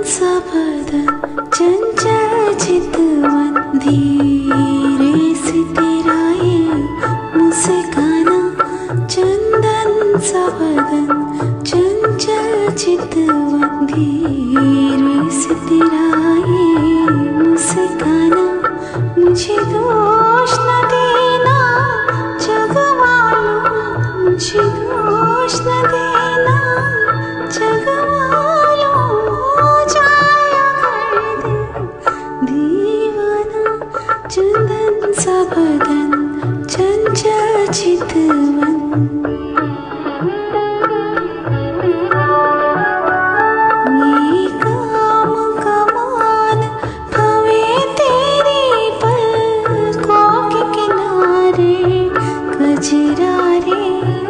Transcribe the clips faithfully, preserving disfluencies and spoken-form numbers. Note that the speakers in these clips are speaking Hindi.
सा बदन चंचल चितवन, धीरे से तेरा ये मुस्काना। चंदन सा बदन चंचल चितवन, धीरे से तेरा ये मुस्काना। मुझे दोष न देना जग वालों, मुझे दोष न देना जग वालों। हो जाया कर दिल दीवाना, चंदन सा बदन चंचल चितवन। ये काम कमान भवे तेरी पलकों के किनारे कजरा रे।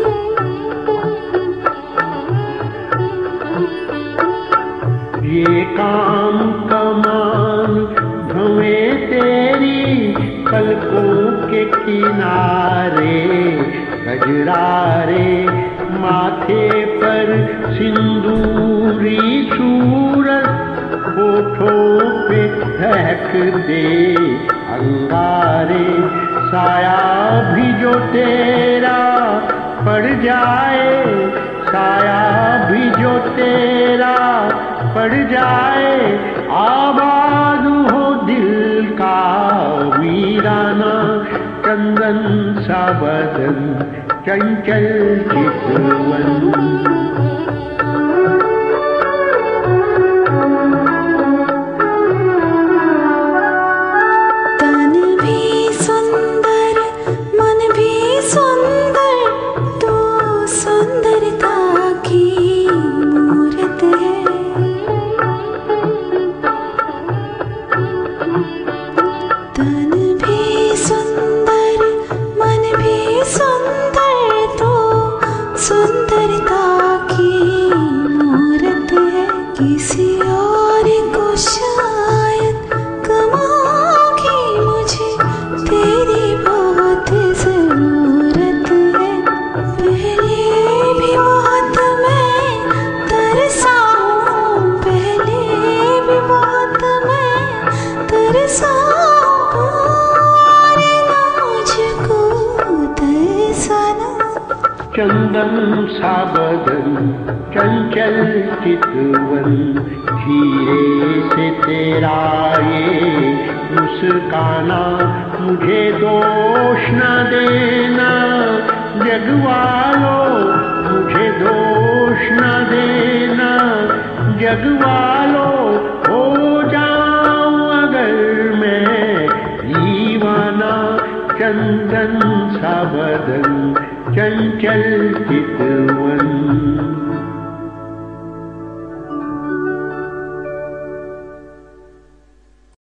ये काम कमान भवे तेरी पलकों के किनारे गजरारे। माथे पर सिंदूरी सूरत, होठों पे महक दे अंगारे। साया भी जो तेरा पड़ जाए, साया भी जो तेरा पड़ जाए। आबाद हो दिल का वीराना, चंदन सा बदन चंचल चितवन। तन भी सुंदर मन भी सुंदर, तो सुंदरता की मूरत है। तन भी सुंदर मन भी सुंदर, तो सुंदरता की मूरत है। किसी और को शायद कम होगी, मुझे तेरी बहुत जरूरत है। पहले भी बहुत मैं तरसा हूँ, पहले भी बहुत मैं तरसा हूँ, और ना मुझको तरसाना। चंदन सा बदन चंचल चितवन, धीरे से तेरा ये मुस्काना। मुझे दोष न देना जग वालों, मुझे दोष न देना जग वालों। हो जाऊं अगर मैं दीवाना, चंदन सा बदन चंचल चितवन।